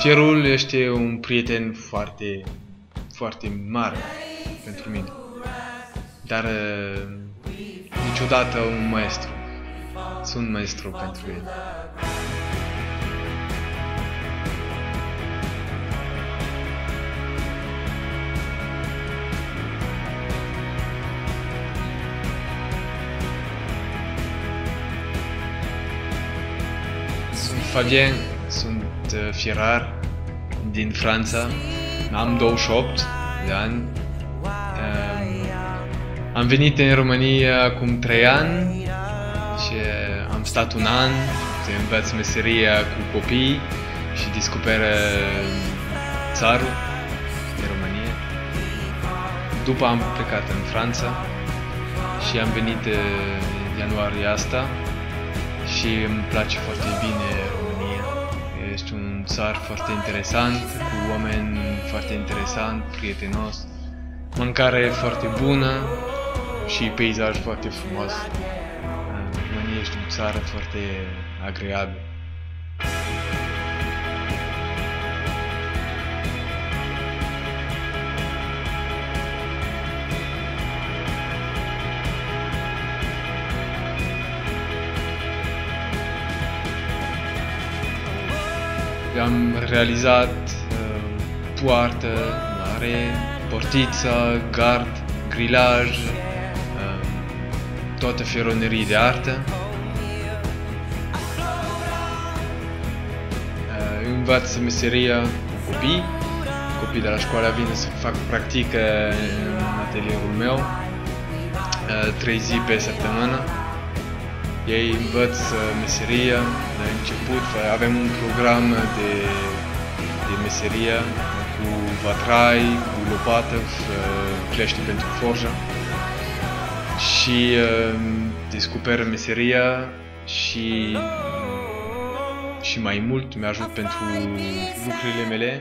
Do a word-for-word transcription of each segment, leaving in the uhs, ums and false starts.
Fierul este un prieten foarte, foarte mare pentru mine, dar niciodată un maestru. Sunt maestru pentru el. Sunt Fabien, sunt fierar din Franța, am douăzeci și opt de ani. Am venit în România acum trei ani și am stat un an să învăț meseria cu copii și descoperă țarul de România. După am plecat în Franța și am venit în ianuarie asta și îmi place foarte bine România. Este un țară foarte interesant, cu oameni foarte interesant, prietenos, mâncare foarte bună și peisaj foarte frumos. România este o țară foarte agreabilă. Am realizat uh, poartă mare, portiță, gard, grilaj, uh, toate feronerii de artă. Uh, învăț meseria cu copii. Copiii de la școală vin să fac practică în atelierul meu, uh, trei zi pe săptămână. Ei învăț meseria la început, avem un program de, de meseria cu vatrai, cu lopată, clește pentru forja și uh, descoperă meseria și, și mai mult mi-ajut pentru lucrurile mele.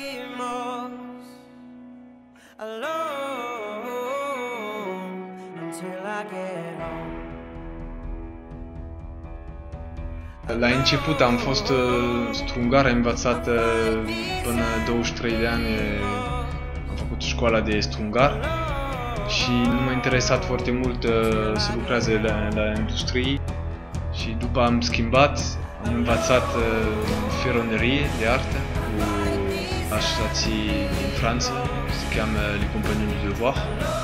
La început am fost uh, strungar, am învățat uh, până douăzeci și trei de ani, am făcut școala de strungar și nu m-a interesat foarte mult uh, să lucreze la, la industrie și după am schimbat, am învățat uh, feronerie de artă cu asociații din Franța, se cheamă Les Compagnons du Devoir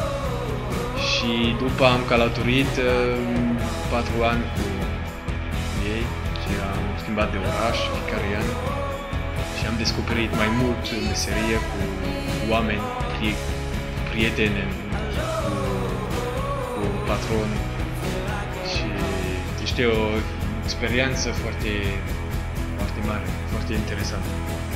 și după am călătorit uh, patru ani cu ei. Am schimbat de oraș fiecare an și am descoperit mai mult meserie cu oameni, prieteni, cu, cu patroni și este o experiență foarte, foarte mare, foarte interesantă.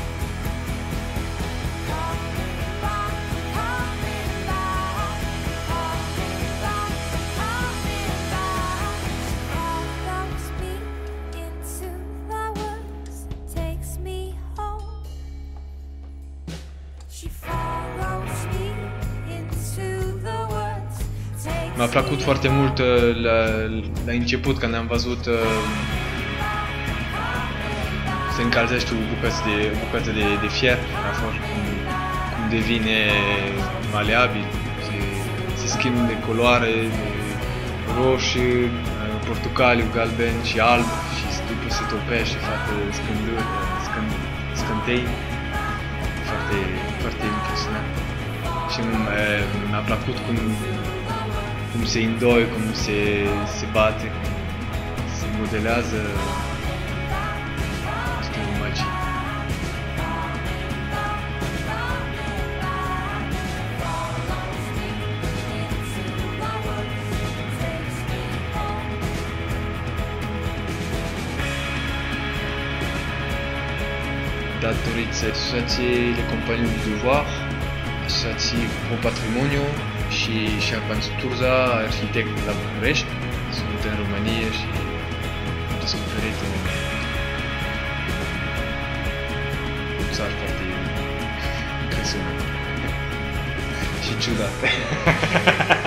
Mi-a plăcut foarte mult la, la început când am văzut uh, se încălzește o bucată de, bucată de, de fier, a fost cum, cum devine maleabil, se, se schimbă de culoare, de roșu, portocaliu, galben și alb și după se topește, face scânduri, scând, scântei, foarte, foarte impresionant. Și mi-a plăcut cum cum se îndoi, cum se, se bate, cum se modelează. Este o magie. Datorită asociației Les Compagnons du Devoir, asociații pro patrimoniu și Șerban Sturza, arhitect la București, sunt în România și am descoperit o țară foarte impresionantă și ciudată.